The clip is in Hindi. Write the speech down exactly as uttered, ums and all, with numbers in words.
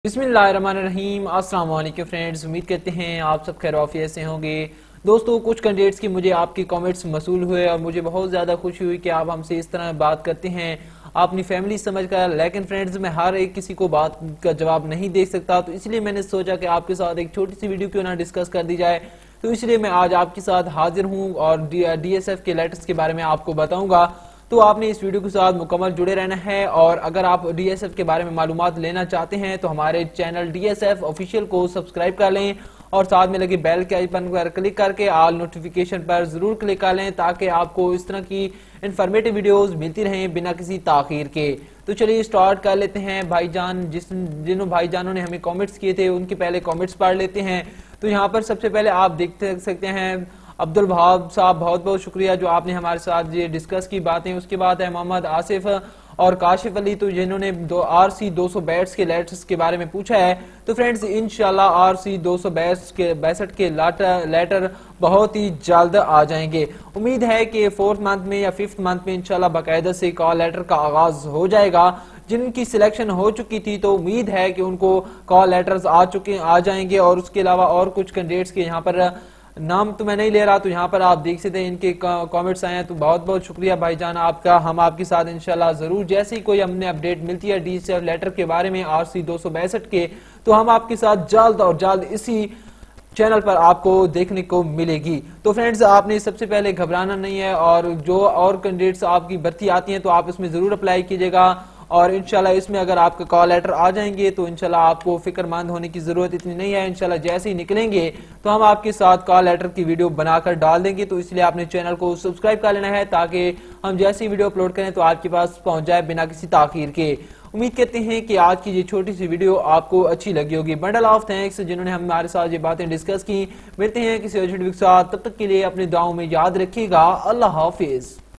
बिस्मिल्लाहिर्रहमानिर्रहीम। अस्सलाम वालेकुम फ्रेंड्स, उम्मीद करते हैं आप सब खैर आफियत से होंगे। दोस्तों, कुछ कैंडिडेट्स की मुझे आपके कमेंट्स मसूल हुए और मुझे बहुत ज़्यादा खुशी हुई कि आप हमसे इस तरह बात करते हैं अपनी फैमिली समझकर। लेकिन फ्रेंड्स, मैं हर एक किसी को बात का जवाब नहीं दे सकता, तो इसलिए मैंने सोचा कि आपके साथ एक छोटी सी वीडियो क्यों ना डिस्कस कर दी जाए। तो इसलिए मैं आज आपके साथ हाजिर हूँ और डी एस एफ के लेटर्स के बारे में आपको बताऊँगा। तो आपने इस वीडियो के साथ मुकम्मल जुड़े रहना है। और अगर आप डी एस एफ के बारे में मालूमात लेना चाहते हैं तो हमारे channel D S F official को सब्सक्राइब कर लें और साथ में लगे बेल के आइकन पर क्लिक करके ऑल नोटिफिकेशन पर जरूर क्लिक कर लें, ताकि आपको इस तरह की इंफॉर्मेटिव वीडियोस मिलती रहें बिना किसी ताखीर के। तो चलिए स्टार्ट कर लेते हैं। भाईजान जिस जिन भाईजानों ने हमें कमेंट्स किए थे उनके पहले कमेंट्स पढ़ लेते हैं। तो यहाँ पर सबसे पहले आप देख सकते हैं अब्दुल वहाब साहब, बहुत बहुत शुक्रिया जो आपने हमारे साथ ये डिस्कस की बातें। उसके बाद है मोहम्मद आसिफ और काशिफ अली, तो जिन्होंने दो आर सी दो सौ बैट्स के लेटर्स के बारे में पूछा है। तो फ्रेंड्स, इंशाल्लाह आर सी दो सौ बैट्स के बैसठ के लेटर बहुत ही जल्द आ जाएंगे। उम्मीद है कि फोर्थ मंथ में या फिफ्थ मंथ में इंशाल्लाह बाकायदा से कॉल लेटर का आगाज हो जाएगा। जिनकी सिलेक्शन हो चुकी थी तो उम्मीद है कि उनको कॉल लेटर्स आ चुके आ जाएंगे। और उसके अलावा और कुछ कैंडिडेट्स के यहाँ पर नाम तो मैं नहीं ले रहा, तो यहाँ पर आप देख सकते हैं इनके कमेंट्स आए हैं। तो बहुत बहुत शुक्रिया भाईजान आपका। हम आपके साथ इंशाल्लाह जरूर जैसे ही कोई हमने अपडेट मिलती है डी एस एफ लेटर के बारे में आर सी दो सौ बैसठ के, तो हम आपके साथ जल्द और जल्द इसी चैनल पर आपको देखने को मिलेगी। तो फ्रेंड्स, आपने सबसे पहले घबराना नहीं है और जो और कैंडिडेट्स आपकी भर्ती आती हैं तो आप इसमें जरूर अप्लाई कीजिएगा। और इंशाल्लाह इसमें अगर आपके कॉल लेटर आ जाएंगे तो इंशाल्लाह आपको फिक्रमंद होने की जरूरत इतनी नहीं है। इंशाल्लाह जैसे ही निकलेंगे तो हम आपके साथ कॉल लेटर की वीडियो बनाकर डाल देंगे। तो इसलिए आपने चैनल को सब्सक्राइब कर लेना है, ताकि हम जैसी वीडियो अपलोड करें तो आपके पास पहुंच जाए बिना किसी ताखीर के। उम्मीद करते हैं कि आज की ये छोटी सी वीडियो आपको अच्छी लगी होगी। बंडल ऑफ थैंक्स जिन्होंने हमारे साथ ये बातें डिस्कस की। मिलते हैं किसी और वीडियो के साथ, तब तक के लिए अपनी दुआओं में याद रखिएगा। अल्लाह हाफिज।